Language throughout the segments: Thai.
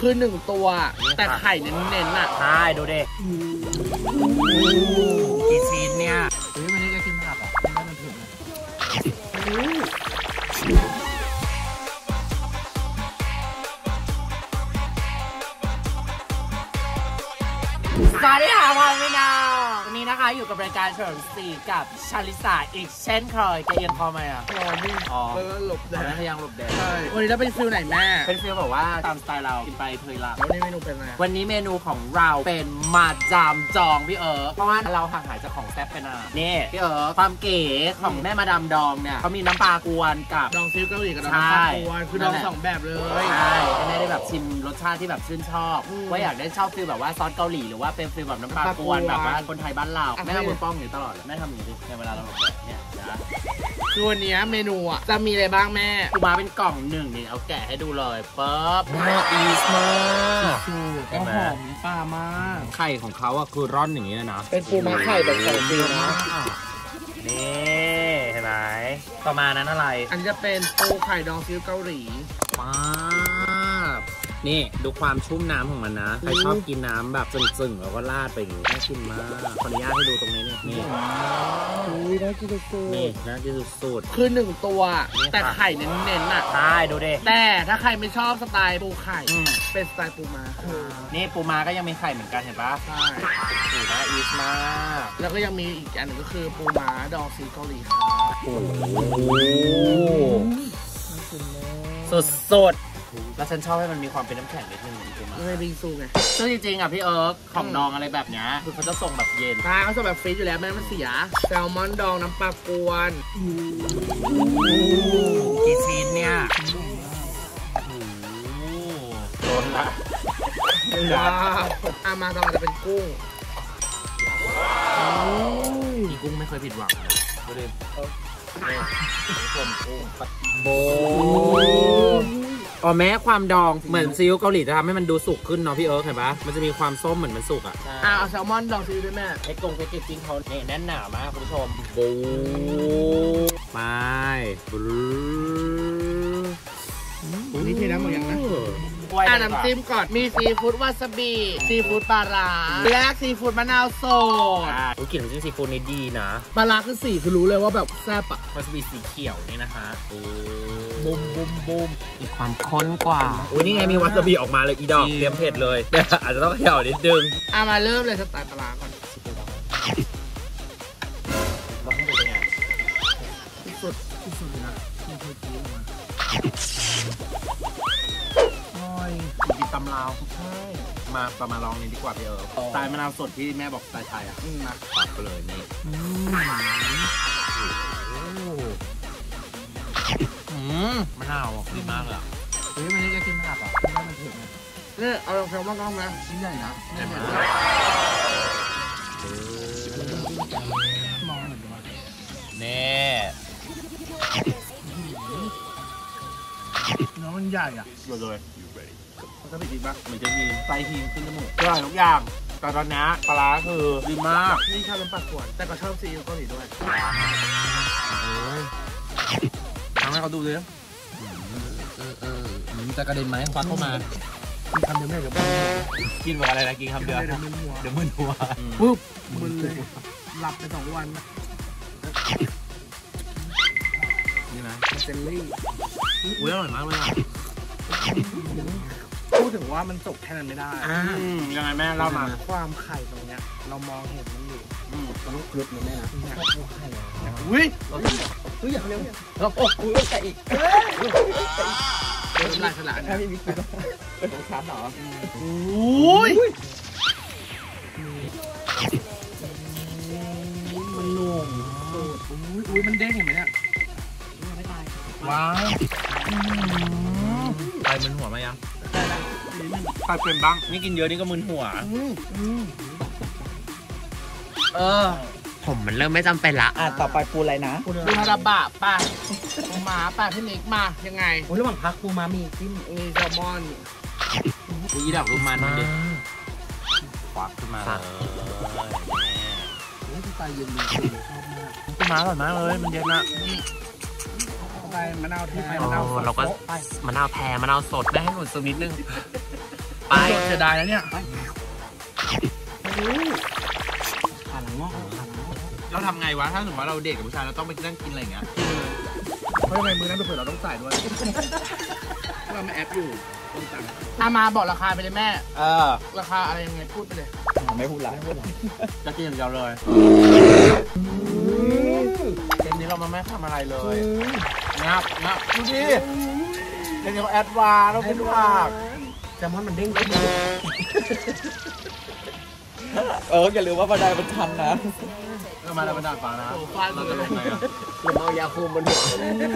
คือ1ตัวแต่ไข่เน้นๆอ่ะใช่ดูดิกี่ชิ้นเนี่ยมันนี่จะกินผักอ่ะไม่มันถึงสวัสดีค่ะพ่อพี่น้องวันนี้นะคะอยู่กับรายการเฉลิมศรีกับชาลิสาอีกเช่นเคยแกเอียงคอไหมอ่ะอ๋อหลบแดดพยายามหลบแดดใช่วันนี้เราเป็นฟิลไหนแม่เป็นฟิลแบบว่าตามสไตล์เรากินไปเคยละวันนี้เมนูเป็นอะไรวันนี้เมนูของเราเป็นมาจามจองพี่เพราะว่าเราห่างหายจากของแซ่บไปนานนี่พี่ความเก๋ของแม่มาดามดองเนี่ยเขามีน้ำปลากวนกับดองซีอิ๊วเกาหลีกับน้ำปลากวนคือดอง2แบบเลยใช่แม่ได้แบบชิมรสชาติที่แบบชื่นชอบว่าอยากได้ชอบฟิลแบบว่าซอสเกาหลีหรือว่าเป็นฟิลแบบน้ำปลากวนแบบว่าคนไทยบ้านเราแม่ทำมือป้องอย่างนี้ตลอดเลยแม่ทำอย่างนี้ในเวลาเราหลบแดดเนี่ยนะคือวันนี้เมนูอ่ะจะมีอะไรบ้างแม่ปูม้าเป็นกล่องหนึ่งนี่เอาแกะให้ดูเลยปั๊บน่าอีสมากก็หอมปลามากไข่ของเขาอะคือร่อนอย่างนี้นะเป็นปูม้าไข่แบบของจริงนะนี่เห็นไหมประมาณนั้นอะไรอันนี้จะเป็นปูไข่ดองซีอิ๊วเกาหลีป๊าบนี่ดูความชุ่มน้ำของมันนะใครชอบกินน้ำแบบจึ่งๆแล้วก็ราดไปอย่างนี้น่ากินมากขออนุญาตให้ดูตรงนี้นี่น่ากินสุดนี่น่ากินสุดคือ1ตัวแต่ไข่เน้นๆอ่ะใช่ดูดิแต่ถ้าใครไม่ชอบสไตล์ปูไข่เป็นสไตล์ปูม้านี่ปูม้าก็ยังมีไข่เหมือนกันเห็นปะใช่สูตรน่าอีสมากแล้วก็ยังมีอีกอันหนึ่งก็คือปูม้าดองซีเกาหลีค่ะโอ้สุดแล้วฉันชอบให้มันมีความเป็นน้ำแข็งนิดนึงปูม้าไม่บิงซูไงซึ่งจริงๆอ่ะพี่ของดองอะไรแบบเนี้ยคือเขาจะส่งแบบเย็นเขาส่งแบบฟรีซอยู่แล้วไม่งั้นมันเสียแซลมอนดองน้ำปลากวนกี่ชิ้นเนี่ยโดนละว้าวมาต่อมาจะเป็นกุ้งอีกุ้งไม่เคยผิดหวังดูดิโบอ๋อแม้ความดองเหมือนซีอิ๊วเกาหลีจะทำให้มันดูสุกขึ้นเนาะพี่เห็นปะมันจะมีความส้มเหมือนมันสุกอ่ะเอาแซลมอนดองซีอิ๊วด้วยแม่แพ็คเกจเขาเนี่ยแน่นหนามากคุณผู้ชมโบไปนี่เทน้ำหมดยังนะน้ำจิ้มก่อนมีซีฟู้ดวาซาบิซีฟู้ดปลาร้าและซีฟู้ดมะนาวสดกลิ่นน้ำจิ้มซีฟู้ดนี่ดีนะปลาร้าคือสีคือรู้เลยว่าแบบแซ่บอะวาซาบิสีเขียวนี่นะคะบูมมีความข้นกว่าอุ้ยนี่ไงมีวาซาบิออกมาเลยอีดอกเตรียมเผ็ดเลยอาจจะต้องเขย่านิดนึงมาเริ่มเลยสไตล์ปลาร้าก่อนสุดเลยนะไม่เคยกินมากินตำลาวใช่มาประมาณลองนี้ดีกว่าพี่สไตล์มะนาวสดที่แม่บอกสไตล์ไทยอ่ะนะตัดไปเลยนี่มะนาวดีมากเลยมันนี่จะกินผักอ่ะไม่มันถึงนี่เอาแซลมอนก้อนไหมชิ้นใหญ่นะใช่ไหมมองเหมือนกันนี่เนื้อมันใหญ่อ่ะเลยมันจะไปกินปะมันจะมีไส้ทีมขึ้นจมูกอร่อยทุกอย่างแต่ตอนนี้ปลาร้าคือดีมากนี่ชอบน้ำปลากวนแต่ก็ชอบซีอิ๊วเกาหลีด้วยทำให้เขาดูเลยจะกระเด็นไหมควักเข้ามาคำเดียวไม่เดี๋ยวกินแบบอะไรนะกินคำเดียวเดี๋ยวมึนหัวปุ๊บมึนเลยหลับไป2 วันนี่นะเจลลี่อุ้ยอร่อยมากเลยอ่ะพูดถึงว่ามันสุกแค่นั้นไม่ได้ยังไงแม่เล่ามาความไข่ตรงเนี้ยเรามองเห็นมันอยู่มันต้องกรึบเลยแม่นะไข่อุ้ยอย่าเร็วเราโอ้ยใส่อีกเป็นลายฉลาดนะพี่บิ๊กเป็นของฉันเหรออุ้ยมันหนุ่มอุ้ยมันเด้งเห็นไหมเนี่ยว้าวไข่มึนหัวมายังไข่เป็นบ้างนี่กินเยอะนี่ก็มึนหัวผมมันเริ่มไม่จำเป็นละต่อไปปูอะไรนะปูฮาราบะป่ะปูม้าป่ะพี่นิกมายังไงระหว่างพักปูม้ามีจิ้มมีแซลมอนปูยี่ดอกลูกมันดิควักขึ้นมาเลยที่ตายเย็นๆชอบมากปูม้าอร่อยมากเลยมันเย็นนะมะนาวแท้เราก็มะนาวแท้มะนาวสดได้ให้หนุนสักนิดนึงไปเสียดายนะเนี่ยขาหลังงอกขาหลังงอกเราทำไงวะถ้าสมมติว่าเราเดทกับผู้ชายเราต้องไปนั่งกินอะไรอย่างเงี้ยเพราะทำไมมือนั้นเผื่อเราต้องใส่ด้วยเราไม่แอปอยู่ต้องตังมาบอกราคาไปเลยแม่ราคาอะไรยังไงพูดไปเลยไม่พูดละจะกินอย่างเดียวเลยเกมนี้เราไม่ทำอะไรเลยงับดูดิเดี๋ยวเขาแอดวานเราเป็นว่าแซลมอนมันเด้งขึ้นอย่าลืมว่าบันไดมันชันนะเรามาแล้วบรรดาฟ้านะเราจะลงไงอ่ะหรือเอายาคุมบนหัว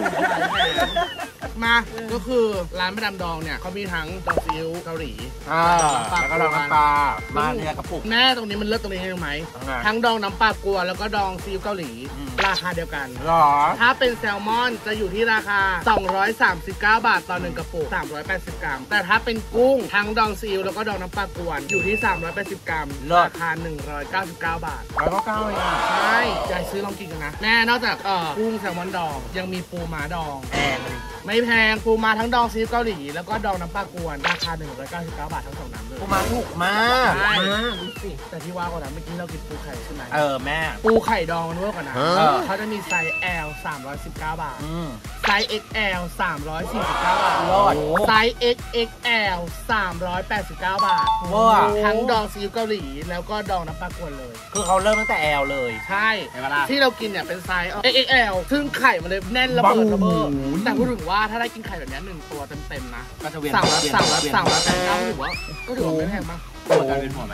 มาก็คือร้านแม่ดำดองเนี่ยเขามีทั้งดองซีอิ๊วเกาหลีแล้วก็ดองน้ำปลามาเนี่ยกระปุกแม่ตรงนี้มันเลิศตรงนี้รู้ไหมยังไงทั้งดองน้ำปลากวนแล้วก็ดองซีอิ๊วเกาหลี ราคาเดียวกันหรอถ้าเป็นแซลมอนจะอยู่ที่ราคา 239 บาทต่อ1กระปุก380 กรัมแต่ถ้าเป็นกุ้งทั้งดองซีอิ๊วแล้วก็ดองน้ำปลากวนอยู่ที่380 กรัมราคา199 บาทแล้วก็9เลยอ่ะใช่ยายซื้อลองกินกันนะแม่นอกจากกุ้งแซลมอนดองยังมีปูม้าดองแพงเลยไม่แพงปูม้าทั้งดองซีอิ๊วเกาหลีแล้วก็ดองน้ำปลากวนราคา199 บาททั้ง2น้ำเลยกูมาถูกมากใช่ดูสิแต่ที่ว่าก่อนนะเมื่อกี้เรากินปูไข่ใช่ไหมแม่ปูไข่ดองมันเวอร์กว่านะ เขาจะมีไซส์ L 319 บาท ไซส์ XL 349 บาทรอดไซส์ XXL 389 บาทเวอร์ทั้งดองซีอิ๊วเกาหลีแล้วก็ดองน้ำปลากวนเลยคือเขาเริ่มตั้งแต่แอลเลยใช่เห็นปะล่ะที่เรากินเนี่ยเป็นไซส์ XXL ซึ่งไข่มันเลยแน่นระเบิดระเบ้อแต่พูดถึงว่าถ้าได้กินไข่แบบนี้1ตัวเต็มๆนะก็จะเวียน 389ถือว่าก็ถือว่าไม่แพงมากปวดกันเป็นหัวไหม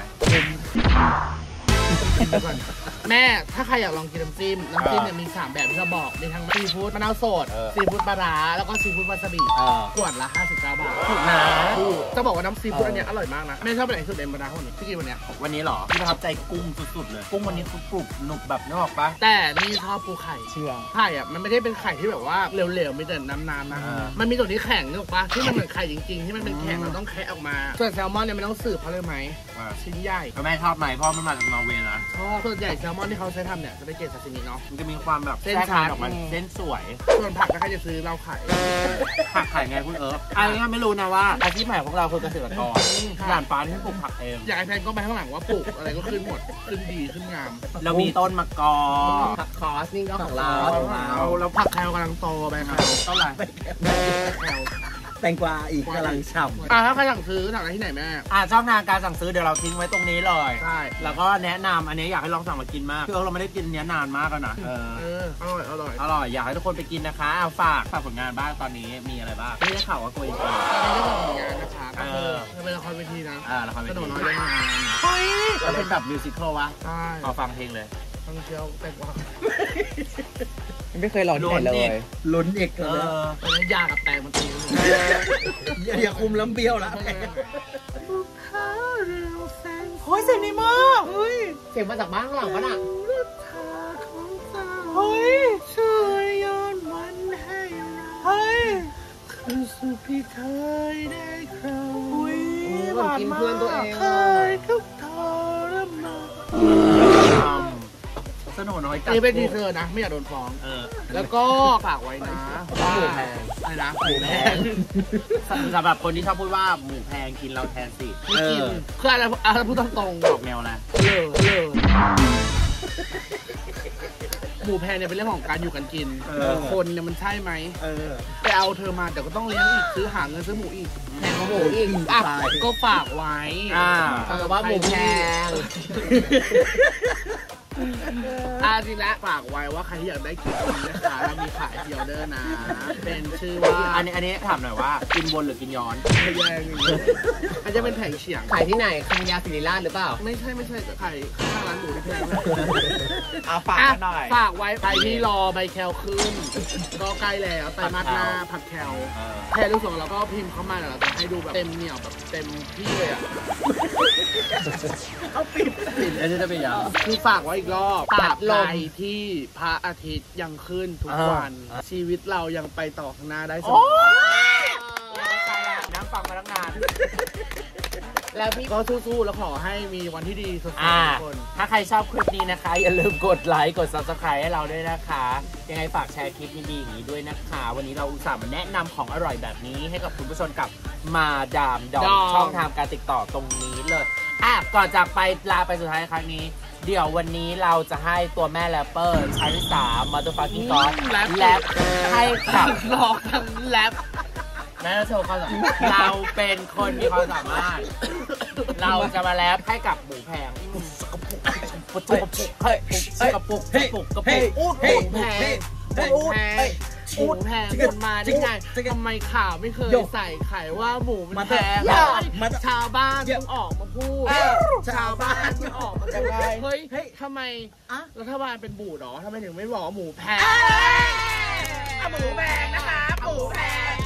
แม่ถ้าใครอยากลองกินน้ำจิ้มเนี่ยมี 3 แบบที่เราบอกมีทั้งซีฟู้ดมะนาวสดซีฟู้ดปลาร้าแล้วก็ซีฟู้ดวาซาบิขวดละ59 บาทถูกนะจะบอกว่าน้ำซีฟู้ดอันเนี้ยอร่อยมากนะแม่ชอบไปไหนสุดในบรรดาทั้งหมดที่กินวันเนี้ยวันนี้เหรอพี่ประทับใจกุ้งสุดๆเลย กุ้งวันนี้คือกรุบหนุบแบบนึกออกปะแต่นี่ชอบปูไข่เชื่อไข่อ่ะมันไม่ได้เป็นไข่ที่แบบว่าเหลวๆมีแต่น้ำๆนะมันมีตัวที่แข็งนึกออกปะที่มันเหมือนไข่จริงๆที่มันเป็นแข็งเราต้องแคะออกมาส่วนแซลมอนเนี่ยไม่ต้องสืบเพราะเลยไหมชิ้นใหญ่แล้วแม่ชอบไหมเพราะมันมาจากนอร์เวย์นะชอบส่วนใหญ่แซลมอนที่เขาใช้ทำเนี่ยจะได้เกรดซาซิมิเนาะมันจะมีความแบบเส้นแทรกชัดออกมาเส้นสวยส่วนผักก็ใครจะซื้อเราขายผักไข่ไงคุณอันนี้ไม่รู้นะว่าอาชีพใหม่ของเราคือเกษตรกรด่านฟ้าที่ปลูกผักเองอยากให้แพนก็ไปข้างหลังว่าปลูกอะไรก็ขึ้นหมดขึ้นดีขึ้นงามเรามีต้นมะกอผักคอสนี่ก็ของเราแล้วผักแคลกำลังโตไปครับต้นอะไรแคลแตงกวาอีกกำลังฉ่ำถ้าใครสั่งซื้อสั่งได้ที่ไหนแม่ช่องทางการสั่งซื้อเดี๋ยวเราทิ้งไว้ตรงนี้เลยใช่แล้วก็แนะนำอันนี้อยากให้ลองสั่งมากินมากคือเราไม่ได้กินเนี้ยนานมากแล้วนะอร่อยอร่อยอร่อยอยากให้ทุกคนไปกินนะคะเอาฝากผลงานบ้างตอนนี้มีอะไรบ้างไม่ได้ข่าวว่าโกยตอนนี้ก็ทำงานนะคะก็คือเป็นละครเวทีนะละครเวกระโดทีดน้อยเรื่องงานเฮ้ยแล้วเป็นแบบมิวสิควลวะใช่ขอฟังเพลงเลยต้องเชียวแต่ว่าไม่เคยลองที่ไหนเลยลุ้นอีกเลยตอนนี้ยากับแตงมันตีกันอย่าคุมล้ำเบี้ยวแล้วเฮ้ยเสียงดีมากเสียงมาจากบ้านข้างหลังปะน่ะเฮ้ยช่วยย้อนวันให้เฮ้ยคือสุขที่เคยได้คราวหวานมากเคยทุกทรมานสนุกน้อยจัดนี่เป็นทีเซอร์นะ ไม่อยากโดนฟ้อง แล้วก็ฝากไว้นะว่าอะไรนะหมูแพงสำหรับคนที่ชอบพูดว่าหมูแพงกินเราแทนสิไม่กินคืออะไรพูดตรงๆออกแนวนะเลยหมูแพงเนี่ยเป็นเรื่องของการอยู่กันกินคนเนี่ยมันใช่ไหมไปเอาเธอมาเดี๋ยวก็ต้องเลี้ยงอีกซื้อหาเงินซื้อหมูอีกแพงกว่าหมูอีกก็ฝากไว้แต่ว่าหมูแพงจริงแล้วฝากไว้ว่าใครที่อยากได้กินนะคะเรามีขายเดียวเดอร์นะเป็นชื่อว่าอันนี้ถามหน่อยว่ากินวนหรือกินย้อนไม่แย่งอันจะเป็นแผงเฉียงขายที่ไหนคังยาศิริราชหรือเปล่าไม่ใช่ไข่ข้างร้านหมูที่แพงฝากหน่อยฝากไว้ใครที่รอใบแคลขึ้นก็ใกล้แล้วไตรมาสหน้าผัดแคลแค่รู้สึกเราก็พิมพ์เข้ามาแล้วเราจะให้ดูแบบเต็มเหนียวแบบเต็มที่เลยอ่ะเขาปิดอันนี้จะเป็นยังคือฝากไว้อีกรอบตราบใดที่พระอาทิตย์ยังขึ้นทุกวันชีวิตเรายังไปต่อข้างหน้าได้เสมอน้ำฟังมาตั้งนานแล้วพี่ก็สู้ๆแล้วขอให้มีวันที่ดีสดใสทุกคนถ้าใครชอบคลิปนี้นะคะอย่าลืมกดไลค์กด Subscribe ให้เราด้วยนะคะยังไงฝากแชร์คลิปดีๆอย่างนี้ด้วยนะคะวันนี้เราอุตส่าห์มาแนะนำของอร่อยแบบนี้ให้กับคุณผู้ชมกับมาดามดอมช่องทางการติดต่อตรงนี้เลยก่อนจากไปลาไปสุดท้ายครั้งนี้เดี๋ยววันนี้เราจะให้ตัวแม่แรปเปอร์ชาริสามาตัวฟักกิ้งซอสแรปให้กับลอกทั้งแรปแม่โชว์ความสามารถเราเป็นคนมีความสามารถเราจะมาแรปให้กับหมูแพงปุกกระปุกเฮ้ยกระปุกกระปุกอูดแพงหมูแพงคนมาได้ไงทำไมข่าวไม่เคยใส่ไข่ว่าหมูมันแพงชาวบ้านต้องออกมาพูดชาวบ้านต้องออกมาพูดเฮ้ยทำไมรัฐบาลเป็นบูดหรอทำไมถึงไม่บอกว่าหมูแพงหมูแพงนะคะหมูแพง